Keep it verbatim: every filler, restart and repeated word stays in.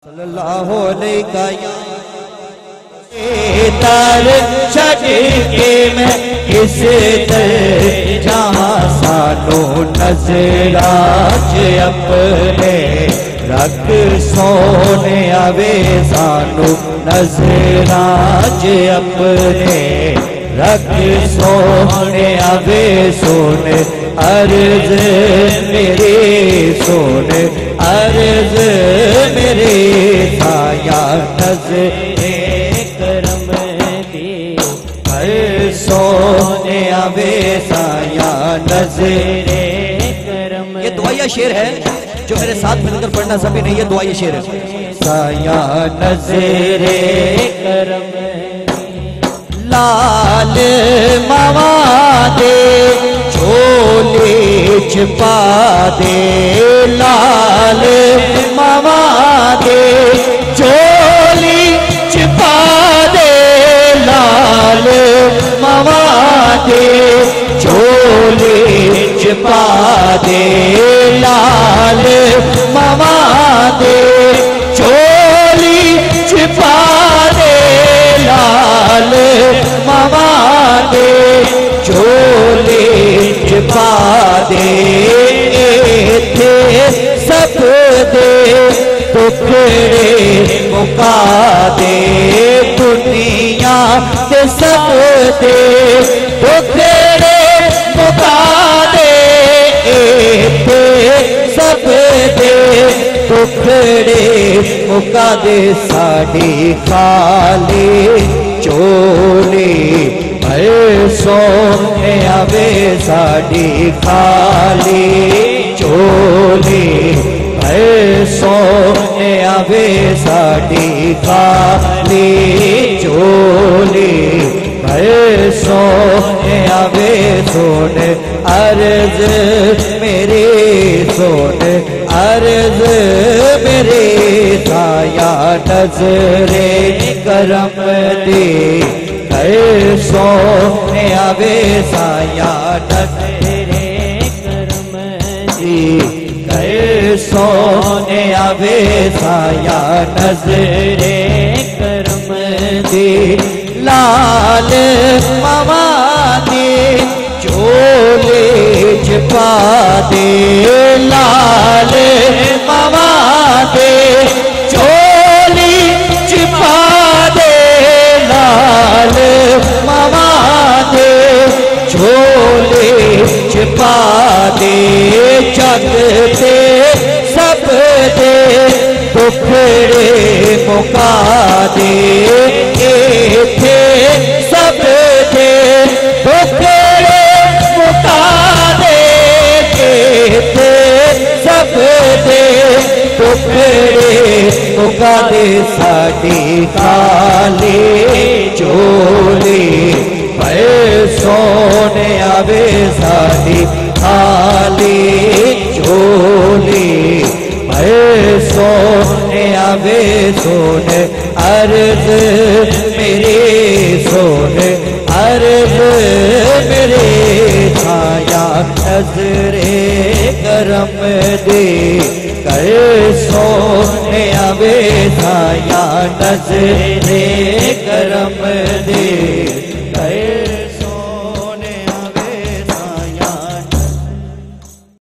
सल्लल्लाहु अलैहि तार छड़ के मैं किस दर जहाँ सानू नजराज अपने रख सोने आवे सानू नजराज अपने रख सोने आवे सोने अर्ज मेरे सोने अर्ज मेरे साया नज़रे करम दी हर सोने आवे साया नज़रे करम। ये दुआया शेर है जो मेरे साथ मिलकर पढ़ना सभी नहीं, ये दुआया शेर है। साया नज़रे करम लाल मावा दे झोले छिपा दे लाल मावा दे झोली छिपा दे लाल मावा दे झोली छिपा दे लाल मावा दे झोली छिपा दे लाल मावा दे झोली छिपा दे थे सब दे टुकड़े मुका दे दुनिया के सब दे टुकड़े मुका दे थे सब दे टुकड़े मुका दे साड़ी खाली चोली भर सोने आवे साड़ी खाली चोली भर सोने आवे साड़ी खाली चोली भर सोने आवे सोने अर्ज मेरे सोने अर्ज मेरे साया नज़रे करम दे हर सोने आवे साया नज़रे करम दी हर सोने आवे साया नज़रे करम दी लाल मावा दे झोले छिपा दे लाल मावा दे झोली छिपा दे लाल मावा दे झोले छिपा दे जग दे सब दे टुकड़े मुका दे थे सब दे टुकड़े मुका दे थे सब दे टुकड़े मुका दे साड़ी खाली चोली भर सोने आवे साड़ी खाली चोली भर सोने आवे सोने अर्ज मेरे सोने अर्ज मेरे साया नज़रे करम दे कर सोने आवे साया नज़रे करम दे।